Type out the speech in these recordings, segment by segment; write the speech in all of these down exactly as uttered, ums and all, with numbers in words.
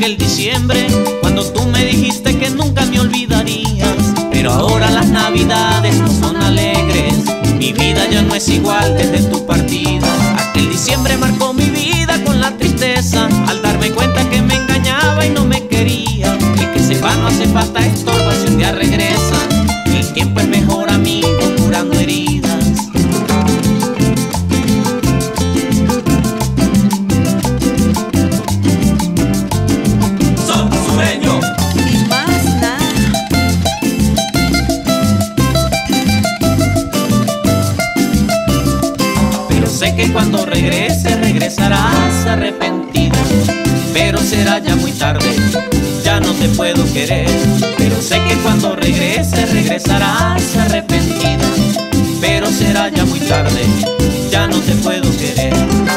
aquel diciembre, cuando tú me dijiste que nunca me olvidarías. Pero ahora las navidades no son alegres, mi vida ya no es igual desde tu partida. Aquel diciembre marcó mi vida con la tristeza, al darme cuenta que me engañaba y no me quería. El que se va no hace falta estorba si un día regresa. El tiempo es mejor amigo curando heridas. Sé que cuando regrese, regresarás arrepentida, pero será ya muy tarde, ya no te puedo querer. Pero sé que cuando regrese, regresarás arrepentida, pero será ya muy tarde, ya no te puedo querer.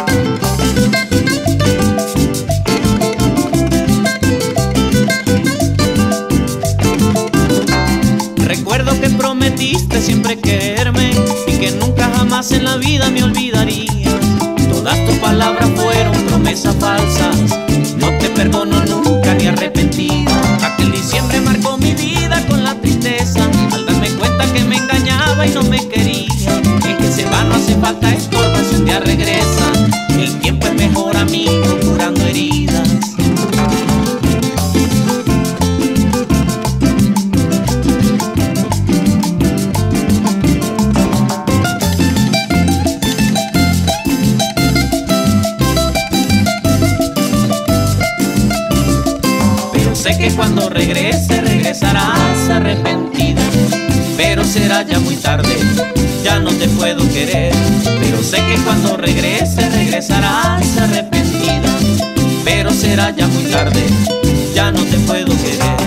Recuerdo que prometiste siempre quererme y que nunca jamás en la vida me olvidarías. Todas tus palabras fueron promesas falsas, no te perdono nunca ni arrepentida. Aquel diciembre marcó mi vida con la tristeza, al darme cuenta que me engañaba y no me quería. El que se va no hace falta estorba si un día regresa. El tiempo es mejor amigo curando heridas. Sé que cuando regrese, regresarás arrepentida, pero será ya muy tarde, ya no te puedo querer. Pero sé que cuando regrese, regresarás arrepentida, pero será ya muy tarde, ya no te puedo querer.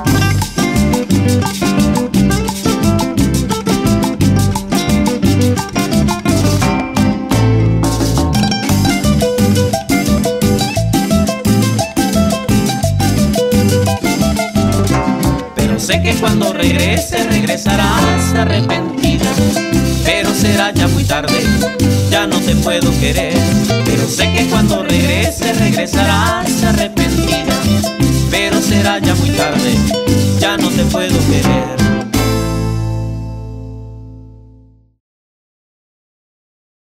Sé que cuando regrese, regresarás arrepentida, pero será ya muy tarde, ya no te puedo querer. Pero sé que cuando regrese, regresarás arrepentida,